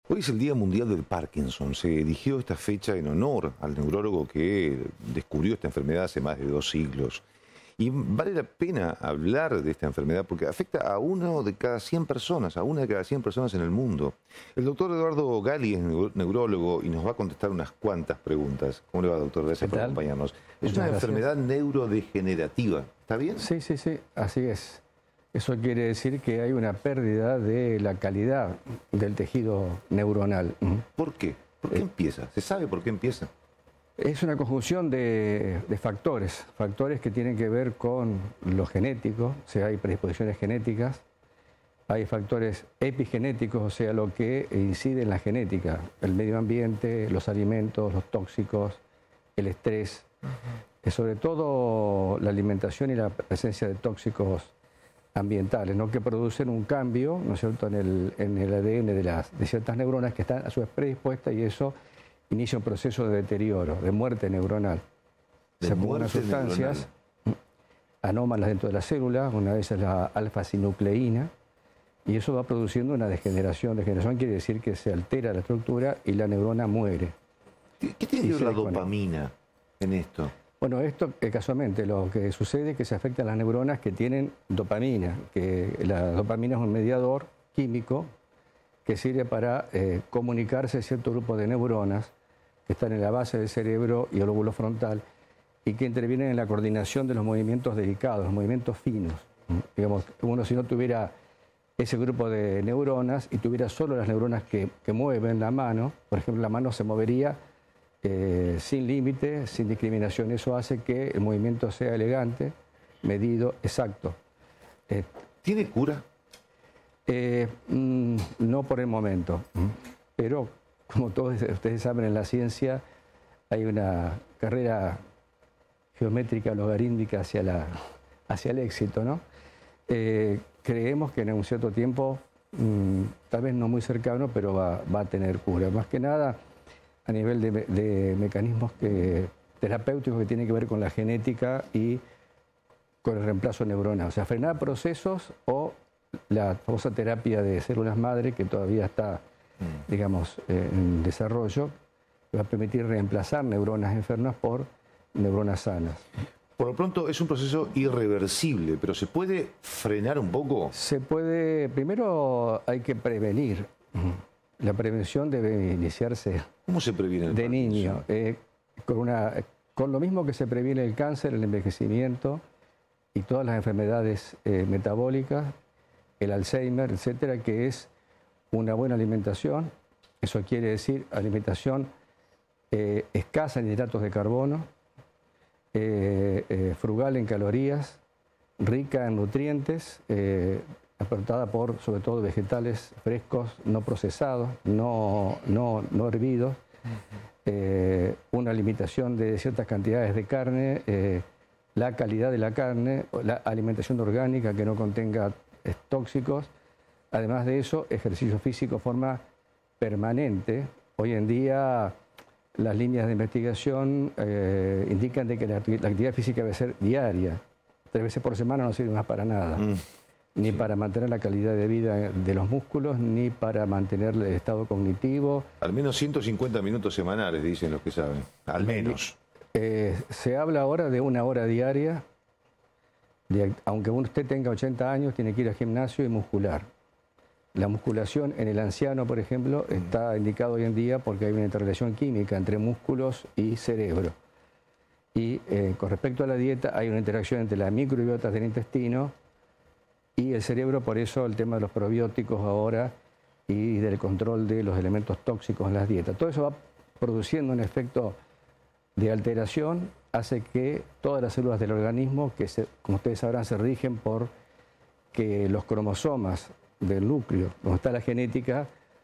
Hoy es el Día Mundial del Parkinson. Se eligió esta fecha en honor al neurólogo que descubrió esta enfermedad hace más de 2 siglos. Y vale la pena hablar de esta enfermedad porque afecta a una de cada 100 personas en el mundo. El doctor Eduardo Gali es neurólogo y nos va a contestar unas cuantas preguntas. ¿Cómo le va, doctor? Gracias por acompañarnos. Es una enfermedad neurodegenerativa. ¿Está bien? Sí, así es. Eso quiere decir que hay una pérdida de la calidad del tejido neuronal. ¿Por qué? ¿Por qué empieza? ¿Se sabe por qué empieza? Es una conjunción de factores que tienen que ver con lo genético, o sea, hay predisposiciones genéticas, hay factores epigenéticos, o sea, lo que incide en la genética, el medio ambiente, los alimentos, los tóxicos, el estrés, sobre todo la alimentación y la presencia de tóxicos ambientales, ¿no? Que producen un cambio, ¿no es cierto?, en el ADN de ciertas neuronas que están a su vez predispuestas, y eso inicia un proceso de deterioro, de muerte neuronal. Se acumulan sustancias anómalas dentro de la célula, una de ellas es la alfa-sinucleína, y eso va produciendo una degeneración. Degeneración quiere decir que se altera la estructura y la neurona muere. ¿Qué tiene que ver la dopamina en esto? Bueno, esto casualmente lo que sucede es que se afectan las neuronas que tienen dopamina, que la dopamina es un mediador químico que sirve para comunicarse a cierto grupo de neuronas que están en la base del cerebro y el lóbulo frontal y que intervienen en la coordinación de los movimientos delicados, los movimientos finos. Digamos, uno si no tuviera ese grupo de neuronas y tuviera solo las neuronas que mueven la mano, por ejemplo, la mano se movería sin límite, sin discriminación. Eso hace que el movimiento sea elegante, medido, exacto. ¿Tiene cura? No por el momento, pero como todos ustedes saben, en la ciencia hay una carrera geométrica logarítmica hacia el éxito, ¿no? Creemos que en un cierto tiempo, tal vez no muy cercano, pero va a tener cura. Más que nada a nivel de mecanismos terapéuticos que tienen que ver con la genética y con el reemplazo neuronal. O sea, frenar procesos o la famosa terapia de células madre, que todavía está, digamos, en desarrollo, que va a permitir reemplazar neuronas enfermas por neuronas sanas. Por lo pronto es un proceso irreversible, pero ¿se puede frenar un poco? Se puede. Primero hay que prevenir. La prevención debe iniciarse. ¿Cómo se previene de niño? Con lo mismo que se previene el cáncer, el envejecimiento y todas las enfermedades metabólicas, el Alzheimer, etcétera, que es una buena alimentación. Eso quiere decir alimentación escasa en hidratos de carbono, frugal en calorías, rica en nutrientes, aportada por sobre todo vegetales frescos, no procesados, no hervidos, una limitación de ciertas cantidades de carne, la calidad de la carne, la alimentación orgánica que no contenga tóxicos. Además de eso, ejercicio físico de forma permanente. Hoy en día las líneas de investigación indican de que la actividad física debe ser diaria. 3 veces por semana no sirve más para nada. Ni para mantener la calidad de vida de los músculos, ni para mantener el estado cognitivo. Al menos 150 minutos semanales, dicen los que saben. Al menos. Se habla ahora de 1 hora diaria. Aunque usted tenga 80 años, tiene que ir al gimnasio y muscular. La musculación en el anciano, por ejemplo, está indicado hoy en día porque hay una interrelación química entre músculos y cerebro. Y con respecto a la dieta, hay una interacción entre las microbiotas del intestino y el cerebro, por eso el tema de los probióticos ahora y del control de los elementos tóxicos en las dietas. Todo eso va produciendo un efecto de alteración, hace que todas las células del organismo, que como ustedes sabrán, se rigen por que los cromosomas del núcleo, donde está la genética,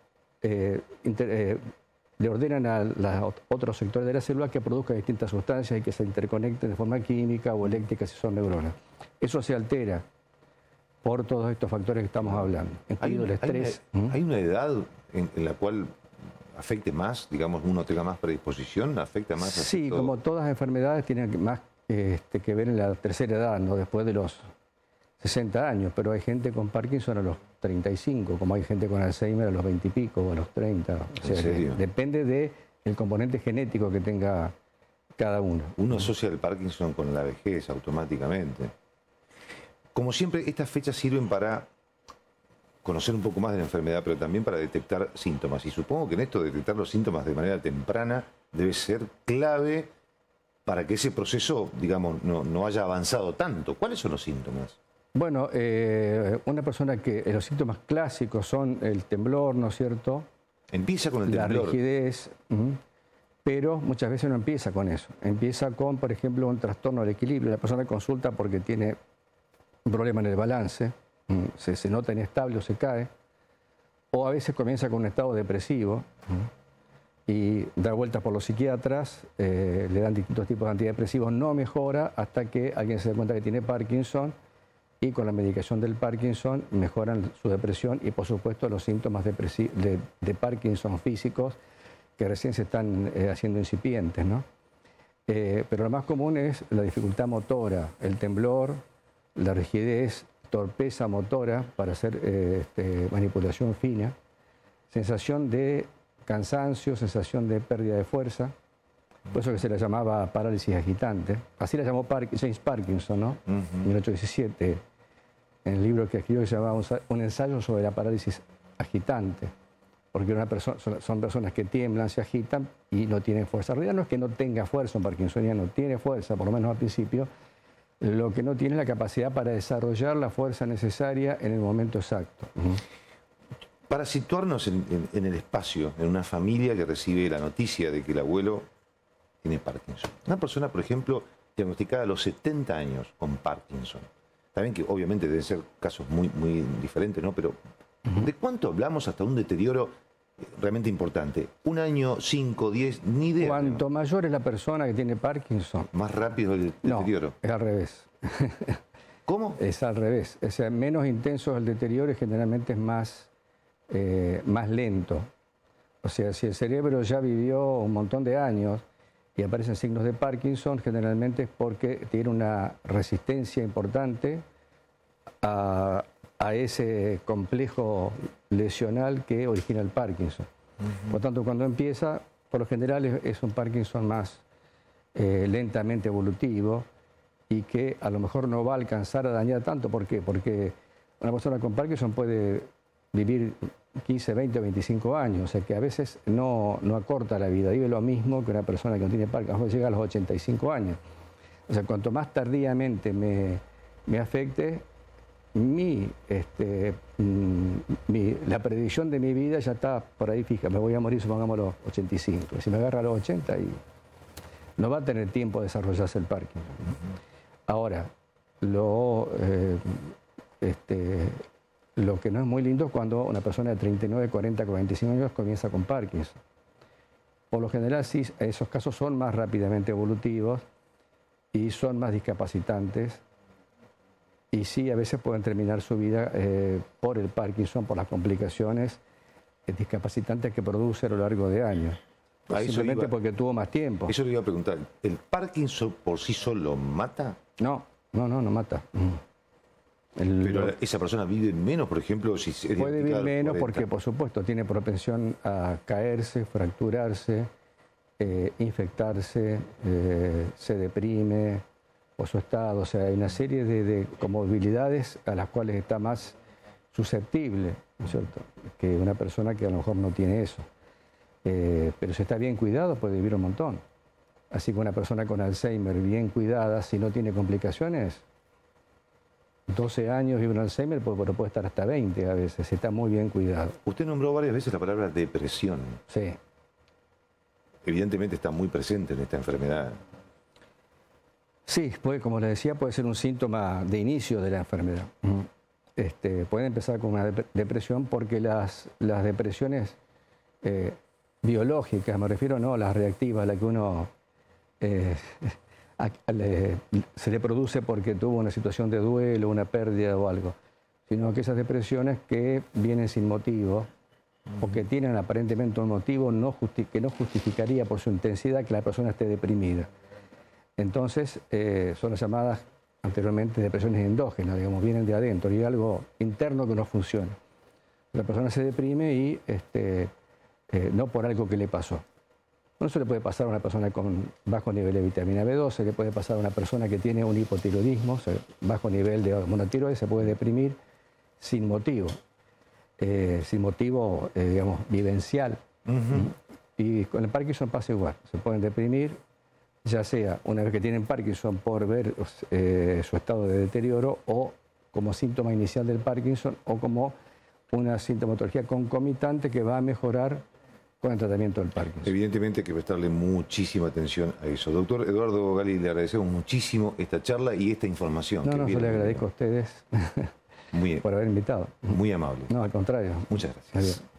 le ordenan a los otros sectores de la célula que produzcan distintas sustancias y que se interconecten de forma química o eléctrica si son neuronas. Eso se altera por todos estos factores que estamos hablando, incluido el estrés. ¿Hay una edad en la cual afecte más, digamos, uno tenga más predisposición? ¿Afecta más? Sí, como todas las enfermedades tienen más que ver en la tercera edad, ¿no? Después de los 60 años, pero hay gente con Parkinson a los 35, como hay gente con Alzheimer a los 20 y pico o a los 30. O sea, ¿En serio? depende del componente genético que tenga cada uno. Uno asocia el Parkinson con la vejez automáticamente. Como siempre, estas fechas sirven para conocer un poco más de la enfermedad, pero también para detectar síntomas. Y supongo que en esto de detectar los síntomas de manera temprana debe ser clave para que ese proceso, digamos, no haya avanzado tanto. ¿Cuáles son los síntomas? Bueno, una persona que los síntomas clásicos son el temblor, ¿no es cierto? Empieza con el La temblor. rigidez, pero muchas veces no empieza con eso. Empieza con, por ejemplo, un trastorno del equilibrio. La persona consulta porque tiene un problema en el balance, se nota inestable o se cae, o a veces comienza con un estado depresivo y da vueltas por los psiquiatras, le dan distintos tipos de antidepresivos, no mejora hasta que alguien se da cuenta que tiene Parkinson y con la medicación del Parkinson mejoran su depresión y por supuesto los síntomas de Parkinson físicos que recién se están haciendo incipientes, ¿no? Pero lo más común es la dificultad motora, el temblor, la rigidez, torpeza motora para hacer manipulación fina, sensación de cansancio, sensación de pérdida de fuerza, por eso que se la llamaba parálisis agitante. Así la llamó James Parkinson, ¿no? En 1817, en el libro que escribió que se llamaba Un ensayo sobre la parálisis agitante, porque son personas que tiemblan, se agitan y no tienen fuerza. En realidad no es que no tenga fuerza, un parkinsoniano tiene fuerza, por lo menos al principio, lo que no tiene es la capacidad para desarrollar la fuerza necesaria en el momento exacto. Para situarnos en el espacio, en una familia que recibe la noticia de que el abuelo tiene Parkinson. Una persona, por ejemplo, diagnosticada a los 70 años con Parkinson. También que obviamente deben ser casos muy, muy diferentes, ¿no? Pero ¿de cuánto hablamos hasta un deterioro realmente importante? ¿Un año, 5, 10? Ni idea. Cuanto mayor es la persona que tiene Parkinson, más rápido el deterioro. No, es al revés. ¿Cómo? Es al revés. O sea, menos intenso el deterioro y generalmente es más lento. O sea, si el cerebro ya vivió un montón de años y aparecen signos de Parkinson, generalmente es porque tiene una resistencia importante a ese complejo lesional que origina el Parkinson. Por tanto, cuando empieza, por lo general es un Parkinson más lentamente evolutivo y que a lo mejor no va a alcanzar a dañar tanto. ¿Por qué? Porque una persona con Parkinson puede vivir 15, 20 o 25 años, o sea que a veces no acorta la vida, vive lo mismo que una persona que no tiene Parkinson, llega a los 85 años. O sea, cuanto más tardíamente me afecte, la predicción de mi vida ya está por ahí fija, me voy a morir, supongamos, a los 85. Si me agarra a los 80, y no va a tener tiempo de desarrollarse el Parkinson. Ahora, lo que no es muy lindo es cuando una persona de 39, 40, 45 años comienza con Parkinson. Por lo general, sí, esos casos son más rápidamente evolutivos y son más discapacitantes. Y sí, a veces pueden terminar su vida por el Parkinson, por las complicaciones discapacitantes que produce a lo largo de años. Simplemente porque tuvo más tiempo. Eso le iba a preguntar. ¿El Parkinson por sí solo mata? No mata. Pero esa persona vive menos, por ejemplo, si es puede vivir menos porque, por supuesto, tiene propensión a caerse, fracturarse, infectarse, se deprime por su estado. O sea, hay una serie de comorbilidades a las cuales está más susceptible, ¿no es cierto?, que una persona que a lo mejor no tiene eso. Pero si está bien cuidado puede vivir un montón. Así que una persona con Alzheimer bien cuidada, si no tiene complicaciones, 12 años vive un Alzheimer, pero puede estar hasta 20 a veces, si está muy bien cuidado. Usted nombró varias veces la palabra depresión. Sí. Evidentemente está muy presente en esta enfermedad. Sí, como le decía, puede ser un síntoma de inicio de la enfermedad. Puede empezar con una depresión porque las depresiones biológicas, me refiero no a las reactivas, a las que uno se le produce porque tuvo una situación de duelo, una pérdida o algo, sino que esas depresiones que vienen sin motivo o que tienen aparentemente un motivo que no justificaría por su intensidad que la persona esté deprimida. Entonces, son las llamadas anteriormente depresiones endógenas, digamos, vienen de adentro y hay algo interno que no funciona. La persona se deprime y no por algo que le pasó. No se le puede pasar a una persona con bajo nivel de vitamina B12, le puede pasar a una persona que tiene un hipotiroidismo, o sea, bajo nivel de hormona tiroides, se puede deprimir sin motivo, digamos, vivencial. Y con el Parkinson pasa igual, se pueden deprimir, ya sea una vez que tienen Parkinson por ver su estado de deterioro o como síntoma inicial del Parkinson o como una sintomatología concomitante que va a mejorar con el tratamiento del Parkinson. Evidentemente hay que prestarle muchísima atención a eso. Doctor Eduardo Gali, le agradecemos muchísimo esta charla y esta información. No, yo le agradezco a ustedes por haber invitado. Muy amable. No, al contrario. Muchas gracias. Adiós.